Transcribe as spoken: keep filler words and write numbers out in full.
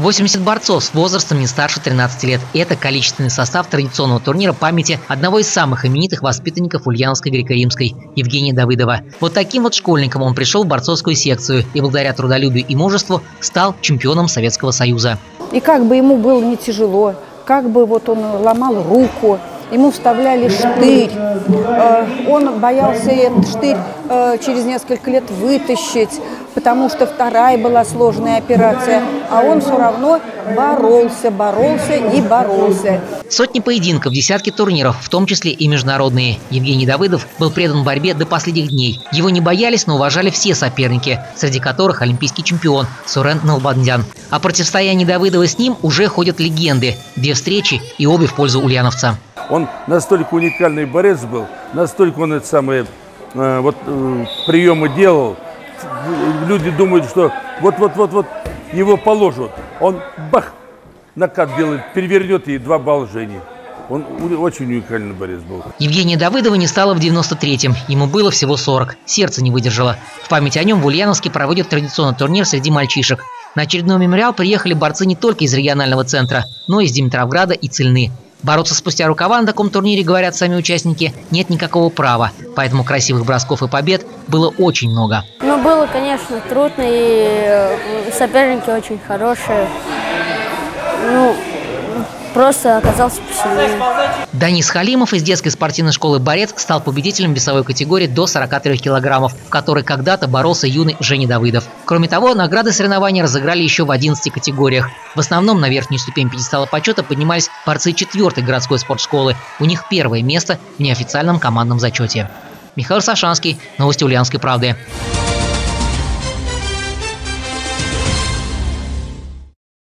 восемьдесят борцов с возрастом не старше тринадцати лет. Это количественный состав традиционного турнира памяти одного из самых именитых воспитанников Ульяновской греко-римской – Евгения Давыдова. Вот таким вот школьником он пришел в борцовскую секцию и благодаря трудолюбию и мужеству стал чемпионом Советского Союза. И как бы ему было не тяжело, как бы вот он ломал руку, ему вставляли штырь, он боялся этот штырь через несколько лет вытащить, потому что вторая была сложная операция, а он все равно боролся, боролся и боролся. Сотни поединков, десятки турниров, в том числе и международные. Евгений Давыдов был предан борьбе до последних дней. Его не боялись, но уважали все соперники, среди которых олимпийский чемпион Сурен Налбандян. О противостоянии Давыдова с ним уже ходят легенды. Две встречи и обе в пользу ульяновца. Он настолько уникальный борец был, настолько он эти самые э, вот, э, приемы делал. Люди думают, что вот-вот-вот-вот его положат. Он бах, накат делает, перевернет и два балла Жени. Он очень уникальный борец был. Евгения Давыдова не стало в девяносто третьем. Ему было всего сорок. Сердце не выдержало. В память о нем в Ульяновске проводят традиционный турнир среди мальчишек. На очередной мемориал приехали борцы не только из регионального центра, но и из Димитровграда и Цельны. Бороться спустя рукава на таком турнире, говорят сами участники, нет никакого права. Поэтому красивых бросков и побед было очень много. Ну, было, конечно, трудно, и соперники очень хорошие. Ну, просто оказался посильнее. Данис Халимов из детской спортивной школы «Борец» стал победителем весовой категории до сорока трёх килограммов, в которой когда-то боролся юный Женя Давыдов. Кроме того, награды соревнований разыграли еще в одиннадцати категориях. В основном на верхнюю ступень пьедестала почета поднимались борцы четвертой городской спортшколы. У них первое место в неофициальном командном зачете. Михаил Сашанский, новости Ульяновской правды.